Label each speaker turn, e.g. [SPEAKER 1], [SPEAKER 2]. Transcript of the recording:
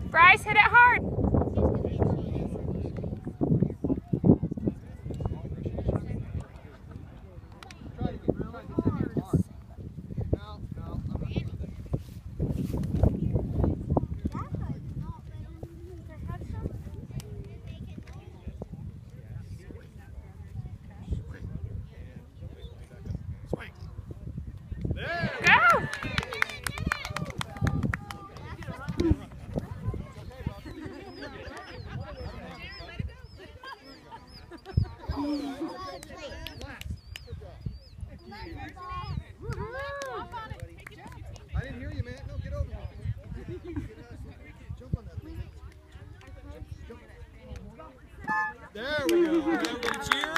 [SPEAKER 1] Bryce, hit it hard.
[SPEAKER 2] I didn't hear you, man. No, get over here. Jump on that. There we go. Everybody cheer.